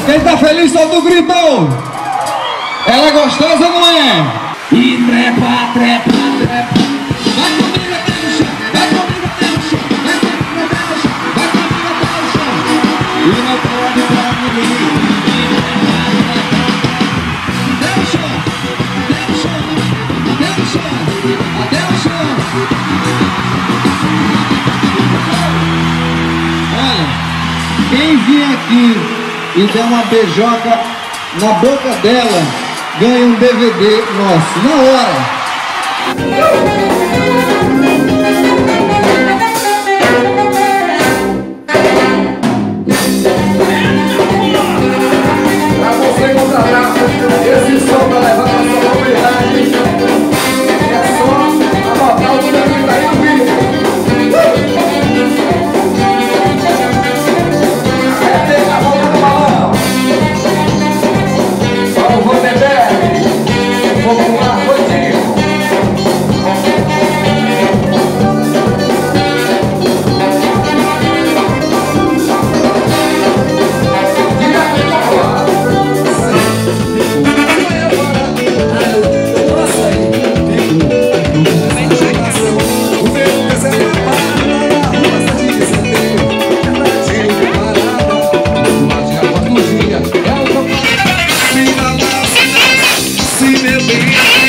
Quem tá feliz, solta o grito! Ela é gostosa ou não é? E trepa, trepa, trepa. Vai comigo até o chão, vai comigo até o chão, vai comigo até o chão, vai comigo até o chão. E não pode pra ninguém. Até o chão, até o chão, até o chão, até o chão. Olha, quem vir aqui e der uma beijoca na boca dela, ganha um DVD nosso, na hora. Pra você contratar esse som pra levar pra sua comunidade, é só anotar o número que tá aí no vídeo. Arretei a boca do balão. Vamos, Vanderberg. Vamos lá, Rodrigo. Se beber